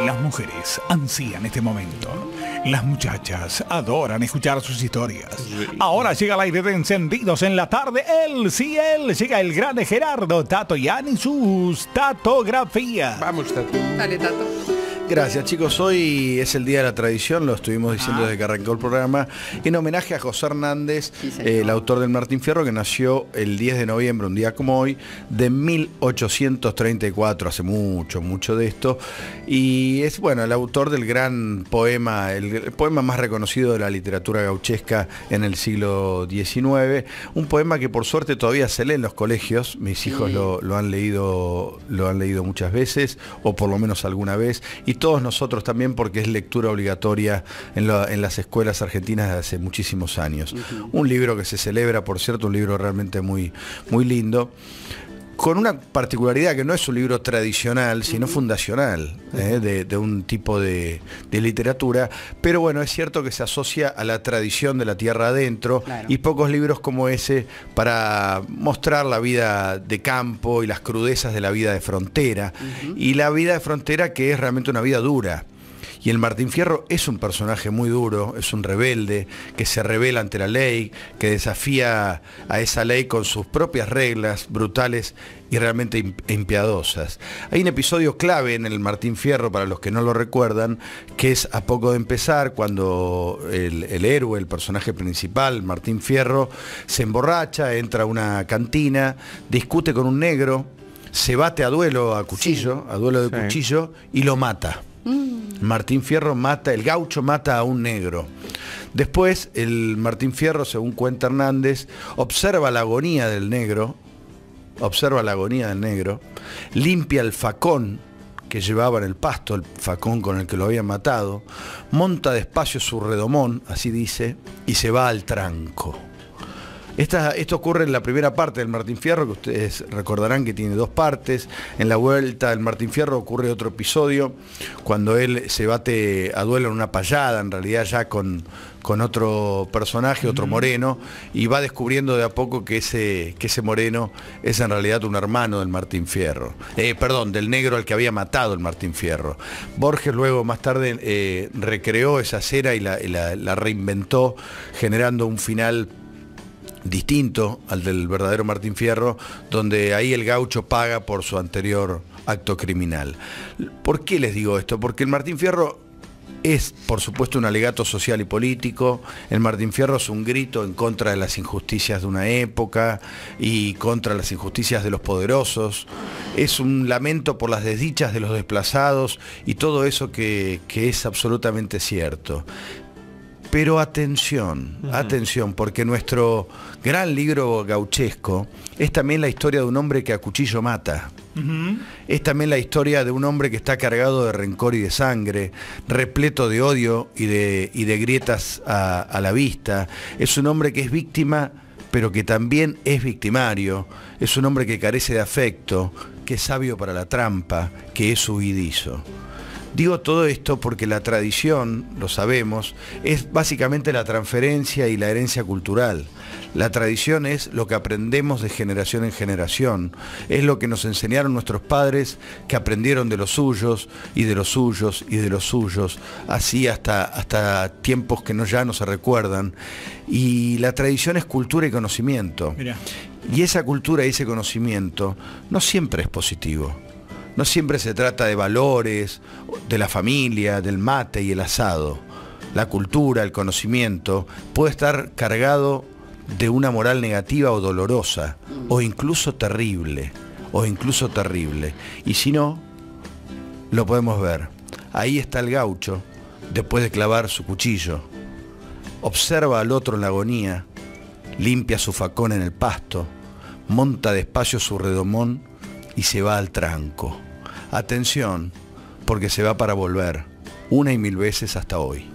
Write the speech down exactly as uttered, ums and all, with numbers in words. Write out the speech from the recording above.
Las mujeres ansían este momento. Las muchachas adoran escuchar sus historias. Sí. Ahora llega el aire de Encendidos en la tarde. Él, sí, él. Llega el gran Gerardo Tatoian y sus tatografías. Vamos, Tato. Dale, Tato. Gracias, chicos. Hoy es el Día de la Tradición, lo estuvimos diciendo ah. desde que arrancó el programa, en homenaje a José Hernández, sí, eh, el autor del Martín Fierro, que nació el diez de noviembre, un día como hoy, de mil ochocientos treinta y cuatro, hace mucho, mucho de esto, y es, bueno, el autor del gran poema, el, el poema más reconocido de la literatura gauchesca en el siglo diecinueve, un poema que por suerte todavía se lee en los colegios, mis hijos sí. lo, lo han leído, lo han leído muchas veces, o por lo menos alguna vez, y todos nosotros también, porque es lectura obligatoria en, la, en las escuelas argentinas de hace muchísimos años. Uh-huh. Un libro que se celebra, por cierto, un libro realmente muy, muy lindo, con una particularidad que no es un libro tradicional, sino uh-huh. fundacional, ¿eh? de, de un tipo de, de literatura, pero bueno, es cierto que se asocia a la tradición de la tierra adentro, claro. y pocos libros como ese para mostrar la vida de campo y las crudezas de la vida de frontera, uh-huh. y la vida de frontera que es realmente una vida dura. Y el Martín Fierro es un personaje muy duro, es un rebelde, que se rebela ante la ley, que desafía a esa ley con sus propias reglas brutales y realmente impiadosas. Hay un episodio clave en el Martín Fierro, para los que no lo recuerdan, que es a poco de empezar, cuando el, el héroe, el personaje principal, Martín Fierro, se emborracha, entra a una cantina, discute con un negro, se bate a duelo a cuchillo, sí. a duelo de sí. cuchillo, y lo mata. Martín Fierro mata, el gaucho mata a un negro. Después el Martín Fierro, según cuenta Hernández, observa la agonía del negro, observa la agonía del negro, limpia el facón que llevaba en el pasto, el facón con el que lo había matado, monta despacio su redomón, así dice, y se va al tranco. Esta, esto ocurre en la primera parte del Martín Fierro, que ustedes recordarán que tiene dos partes. En la vuelta del Martín Fierro ocurre otro episodio, cuando él se bate a duelo en una payada, en realidad ya con, con otro personaje, otro moreno, y va descubriendo de a poco que ese, que ese moreno es en realidad un hermano del Martín Fierro. Eh, perdón, del negro al que había matado el Martín Fierro. Borges luego, más tarde, eh, recreó esa cera y la, y la, la reinventó, generando un final distinto al del verdadero Martín Fierro, donde ahí el gaucho paga por su anterior acto criminal. ¿Por qué les digo esto? Porque el Martín Fierro es, por supuesto, un alegato social y político. El Martín Fierro es un grito en contra de las injusticias de una época y contra las injusticias de los poderosos. Es un lamento por las desdichas de los desplazados y todo eso que, que es absolutamente cierto. Pero atención, uh-huh. atención, porque nuestro gran libro gauchesco es también la historia de un hombre que a cuchillo mata. Uh-huh. Es también la historia de un hombre que está cargado de rencor y de sangre, repleto de odio y de, y de grietas a, a la vista. Es un hombre que es víctima, pero que también es victimario. Es un hombre que carece de afecto, que es sabio para la trampa, que es huidizo. Digo todo esto porque la tradición, lo sabemos, es básicamente la transferencia y la herencia cultural. La tradición es lo que aprendemos de generación en generación, es lo que nos enseñaron nuestros padres, que aprendieron de los suyos y de los suyos y de los suyos, así hasta, hasta tiempos que no, ya no se recuerdan. Y la tradición es cultura y conocimiento. Mirá. Y esa cultura y ese conocimiento no siempre es positivo. No siempre se trata de valores, de la familia, del mate y el asado. La cultura, el conocimiento, puede estar cargado de una moral negativa o dolorosa, o incluso terrible, o incluso terrible. Y si no, lo podemos ver. Ahí está el gaucho, después de clavar su cuchillo. Observa al otro en la agonía, limpia su facón en el pasto, monta despacio su redomón y se va al tranco. Atención, porque se va para volver, una y mil veces hasta hoy.